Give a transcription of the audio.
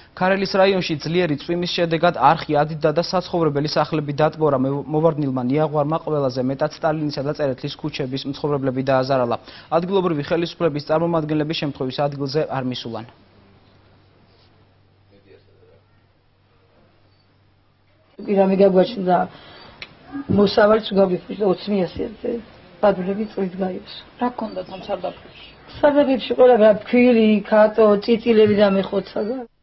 ქარელის რაიონში ძლიერი წვიმის შედეგად არხი ადიდა და საცხოვრებელი სახლები დატბორა. მოვარდნილმა ნიაღვარმა ყველაზე მეტად სტალინისა და წერეთლის ქუჩების მცხოვრებლები დააზარალა. ადგილობრივი ხელისუფლების წარმომადგენლები შემთხვევის ადგილზე არ მისულან. პირამი გაგვაჩნდა მოსავალს გავიფუშდა 20 მიასიაზე. ბადულები წვით გაიოს. რა გქონდათ ამ სარდაფებში? სარდაფებში ყველა ფქვილი, კატო, წიწილები და მეხოცა.